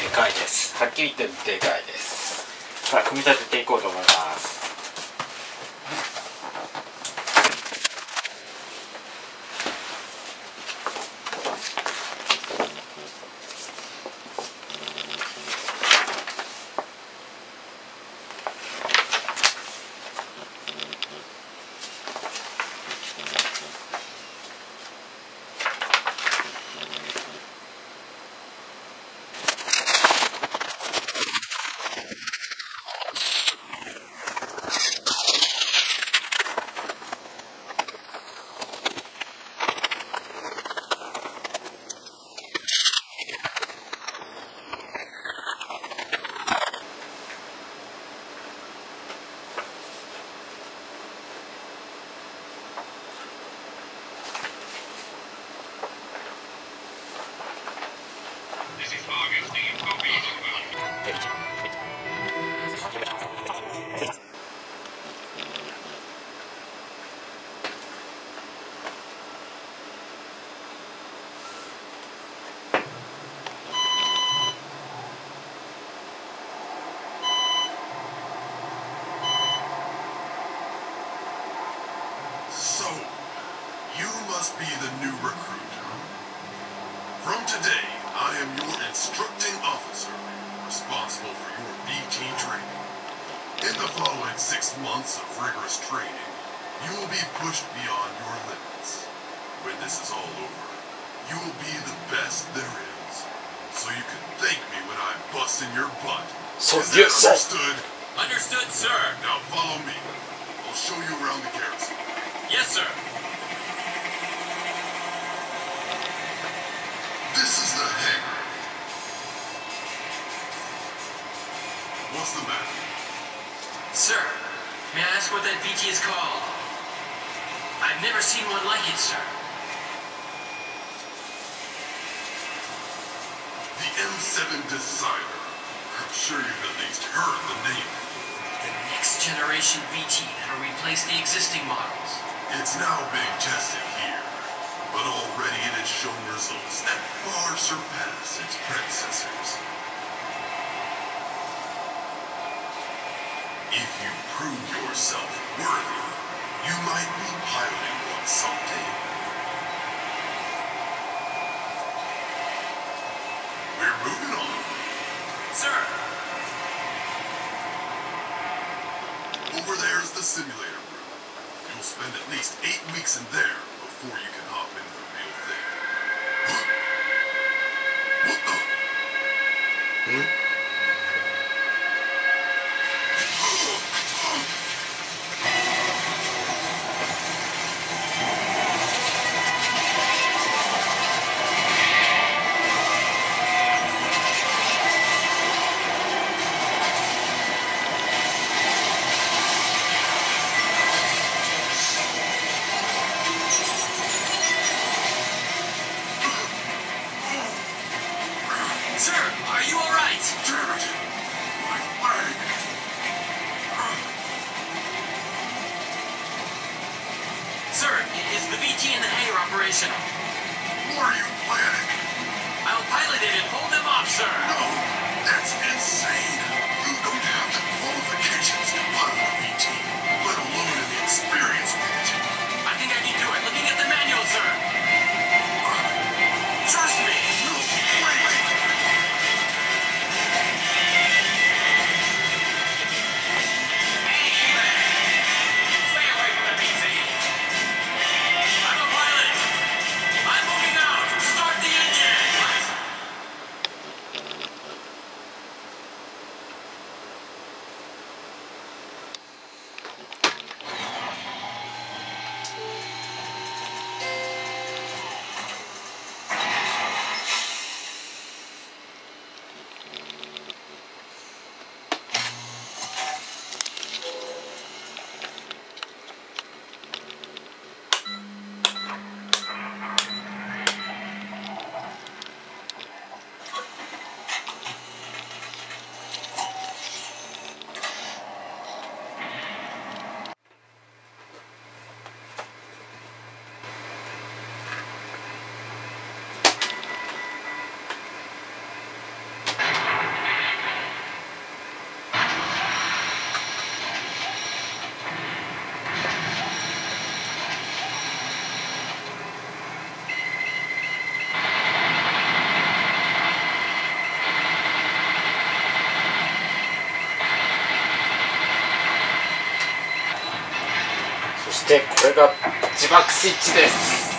かいです。はっきり言ってでかいです。さあ、組み立てていこうと思います。 So, you must be the new recruit, huh? From today, I am your instructing officer, responsible for your VT training. In the following 6 months of rigorous training, you will be pushed beyond your limits. When this is all over, you will be the best there is. So you can thank me when I bust in your butt. Is that understood? Understood, sir. Now follow me. I'll show you around the garrison. Yes, sir. This is the hangar. What's the matter? Sir, may I ask what that VT is called? I've never seen one like it, sir. The M7 Decider. I'm sure you've at least heard the name. The next generation VT that'll replace the existing models. It's now being tested here, but already it has shown results that far surpass its predecessors. If you prove yourself worthy, you might be piloting one someday. We're moving on. Sir! Over there's the simulator room. You'll spend at least 8 weeks in there before you can hop into the real thing. Huh? What the? Sir, are you alright? でこれが自爆スイッチです。